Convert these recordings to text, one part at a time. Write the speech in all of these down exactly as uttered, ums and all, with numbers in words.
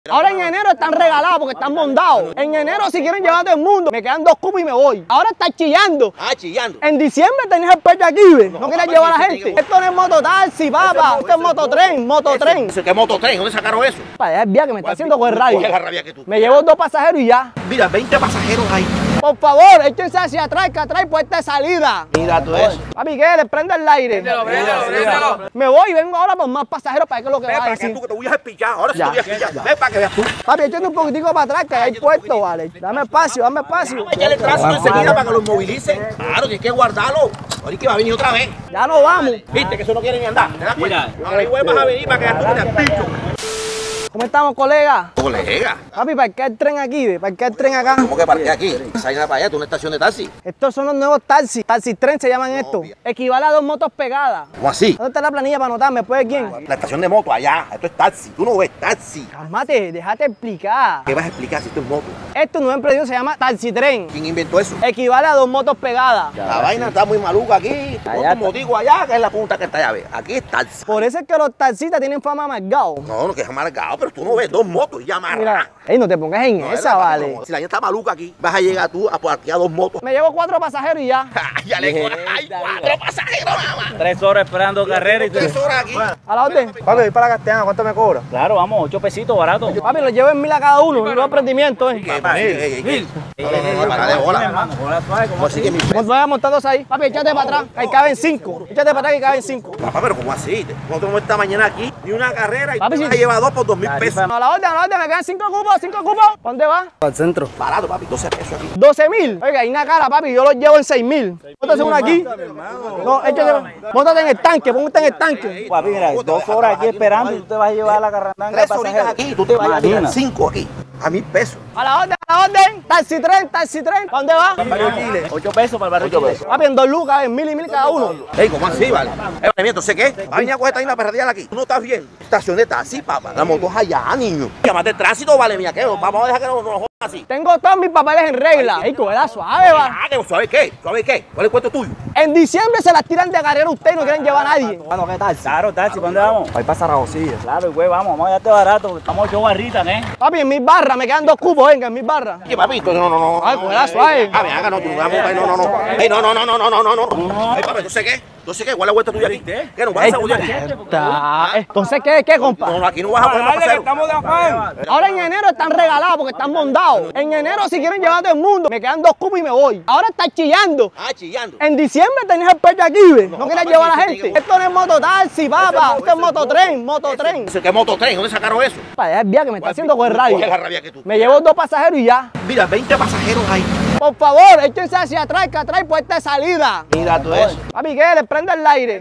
Ahora en enero están regalados porque están mondados. En enero si quieren llevar a todo el mundo, me quedan dos cupos y me voy. Ahora están chillando. Ah, chillando. En diciembre tenías el pecho aquí, ¿ves? No, no querías llevar a la gente. Esto no es mototaxi, papá. Esto es mototren, mototren. ¿Qué mototren? ¿Dónde sacaron eso? Para allá el viaje que me está haciendo con rabia. ¿Cuál es la rabia que tú? Me llevo dos pasajeros y ya. Mira, veinte pasajeros ahí. Por favor, échense hacia atrás, que atrás hay puerta de salida. Mira tú eso. Papi, ¿qué? Le prende el aire. Préndelo, préndelo, préndelo. Me voy y vengo ahora por más pasajeros para que es lo que Ven va a para que decir. tú, que te voy a pillar. Ahora sí Ya. te voy a pillar. Ven para que veas tú. Papi, échate un poquitico para atrás, que hay puerto, vale. Dame espacio, dame espacio. Echarle el tránsito enseguida para que los movilicen. Claro, tienes que guardarlo. Ahorita va a venir otra vez. Ya no vamos. Viste que eso no quiere ni andar. ¿Te das cuenta? Ahora ahí vuelvas a venir para que veas tú que te picho. ¿Cómo estamos, colega? Colega. Papi, ¿para qué el tren aquí? ve? ¿Para qué el tren acá? ¿Cómo que parqué aquí? Salga para allá, tú una estación de taxi. Estos son los nuevos taxis. Taxi tren se llaman estos. Equivale a dos motos pegadas. ¿Cómo así? ¿Dónde está la planilla para anotarme? ¿Después de quién? La estación de moto allá. Esto es taxi. Tú no ves taxi. Cálmate, déjate explicar. ¿Qué vas a explicar si esto es moto? Esto nuevo emprendimiento se llama taxi tren. ¿Quién inventó eso? Equivale a dos motos pegadas. La vaina está muy maluca aquí. Otro motivo allá, que es la punta que está allá. Ve. Aquí es taxi. Por eso es que los taxistas tienen fama amargados. No, no, que es amargado, pero tú no ves dos motos y ya amarras. Mira, ey, no te pongas en No, esa, es vale. no. Si la vaina está maluca aquí, vas a llegar tú a parquear dos motos. Me llevo cuatro pasajeros y ya. ya le hay cuatro pasajeros nada más. Tres horas esperando carrera y tú. Tres horas aquí. A la orden. Papi, voy para la Castellana, ¿cuánto me cobra? Claro, vamos, ocho pesitos barato. Papi, los llevo en mil a cada uno. Un nuevo emprendimiento, eh. ¿Qué? Ey, ey, ey. No, no, no, para de bola. ¿Cómo así que mi Nos vamos montados ahí. Papi, échate para atrás, que ahí caben cinco. Échate para atrás que caben cinco. Papá, pero ¿cómo así? Nosotros vamos esta mañana aquí, ni una carrera y Papi, tú sí. vas a llevar dos por dos mil pesos. No, a la orden, a la orden, me quedan cinco cupos, cinco cupos. ¿Pa' ¿Dónde va? Para el centro. Barato, papi, doce pesos aquí. doce mil. Oiga, hay una cara, papi, yo los llevo en seis mil. Móntate uno aquí. No, échate, móntate en el tanque, póngate en el tanque. Papi, mira, dos horas aquí esperando y tú te vas a llevar a la carrandanga de Tres horitas pasajeros. aquí, tú te vas a llevar Imagina. cinco aquí, a mil pesos. A la orden, a la orden. Taxi tren, taxi tren. ¿Pa' ¿Dónde va? Ocho pesos para el barrio Chile. Papi, en dos lucas, en mil y mil cada uno. Ey, ¿cómo así, vale? Eh, vale, entonces, ¿qué? Va a venir a coger esta vaina perreal aquí. Tú no estás bien. Estación de taxi, papá. La moto es allá, niño. Llámate el tránsito, vale, mía, ¿qué? Vamos a dejar que nos, nos jodan así. Tengo todos mis papeles en regla. Ey, cógela suave, va. Ah, que ¿sabes qué? ¿Sabes qué? ¿Cuál es el cuento tuyo? En diciembre se las tiran de carrera ustedes y no quieren llevar a nadie. Bueno, ¿qué tal? Claro, taxi, ¿para dónde vamos? Voy para Zaragozilla. Claro, güey, vamos, vamos a darte barato. Estamos ocho barritas, ¿eh? Papi, en mis barras, me quedan dos cupos, venga, en mis barras. ¿Qué, papito? No, no, no. Ay, cógela suave. A ver, haga, no, tú no, no, no, no. Ey, no, no, no, no, no, no, no, no. Ey, papi, ¿entonces qué? ¿Entonces qué? ¿Cuál es la vuelta tuya aquí? ¿Qué? ¿Nos vas a Ey, sabotear? está. Entonces, ¿qué, qué, compa? No, no, aquí no vas a poner más pasajeros. de afán. Ahora en enero están regalados porque están mondados. En enero si quieren llevar a todo el mundo, me quedan dos cupos y me voy. Ahora están chillando. Ah, chillando. En diciembre tenías el pecho aquí, ¿ves? No querías papi, llevar a la sí, gente. sí, sí. Esto no es mototaxi, papá. Esto es mototren, mototren. ¿Qué mototren? ¿Dónde sacaron eso? Para allá el viaje que me está haciendo con ¿Cuál es la rabia. rabia que tú? Me llevo dos pasajeros y ya. Mira, veinte pasajeros ahí. Por favor, échense hacia atrás, que atrás hay puerta de salida. Mira tú eso. Papi, ¿qué? Le prende el aire.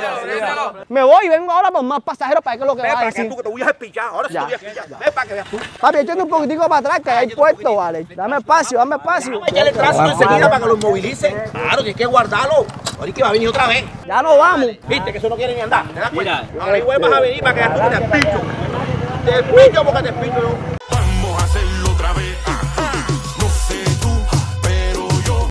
Me voy y vengo ahora por más pasajeros para que es lo que Ven va a para que decir. tú, que te voy a pillar. Ahora sí te Ya. voy a pillar. Ven para que veas tú. Papi, échate un poquitico para atrás, que hay puerto, vale. Dame espacio, dame espacio. Echarle el tránsito enseguida para que los movilicen. Claro, tienes que guardarlo. Ahorita va a venir otra vez. Ya no vamos. Viste que eso no quiere ni andar. ¿Te das cuenta? Mira. Ahora ahí vuelvas a venir para que veas tú que te picho. Te picho porque te picho yo.